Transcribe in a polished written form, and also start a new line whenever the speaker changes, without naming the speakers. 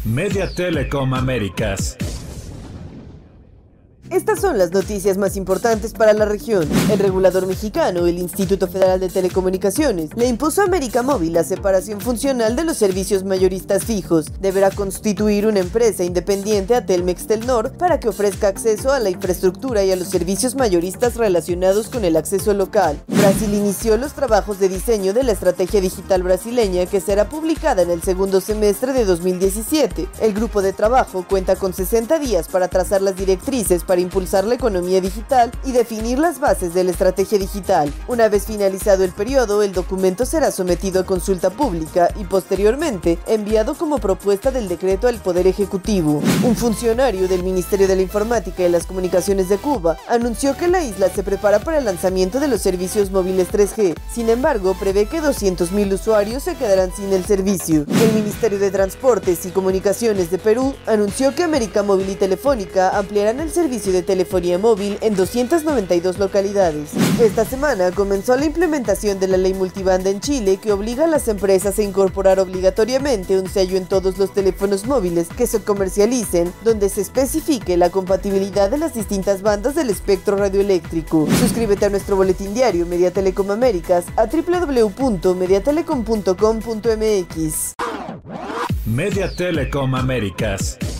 Media Telecom Américas.
Estas son las noticias más importantes para la región. El regulador mexicano, el Instituto Federal de Telecomunicaciones, le impuso a América Móvil la separación funcional de los servicios mayoristas fijos. Deberá constituir una empresa independiente a Telmex Telnor para que ofrezca acceso a la infraestructura y a los servicios mayoristas relacionados con el acceso local. Brasil inició los trabajos de diseño de la estrategia digital brasileña que será publicada en el segundo semestre de 2017. El grupo de trabajo cuenta con 60 días para trazar las directrices para impulsar la economía digital y definir las bases de la estrategia digital. Una vez finalizado el periodo, el documento será sometido a consulta pública y posteriormente enviado como propuesta del decreto al Poder Ejecutivo. Un funcionario del Ministerio de la Informática y las Comunicaciones de Cuba anunció que la isla se prepara para el lanzamiento de los servicios móviles 3G. Sin embargo, prevé que 200.000 usuarios se quedarán sin el servicio. El Ministerio de Transportes y Comunicaciones de Perú anunció que América Móvil y Telefónica ampliarán el servicio de telefonía móvil en 292 localidades. Esta semana comenzó la implementación de la ley multibanda en Chile que obliga a las empresas a incorporar obligatoriamente un sello en todos los teléfonos móviles que se comercialicen, donde se especifique la compatibilidad de las distintas bandas del espectro radioeléctrico. Suscríbete a nuestro boletín diario Media Telecom Américas a www.mediatelecom.com.mx.
Media Telecom Américas.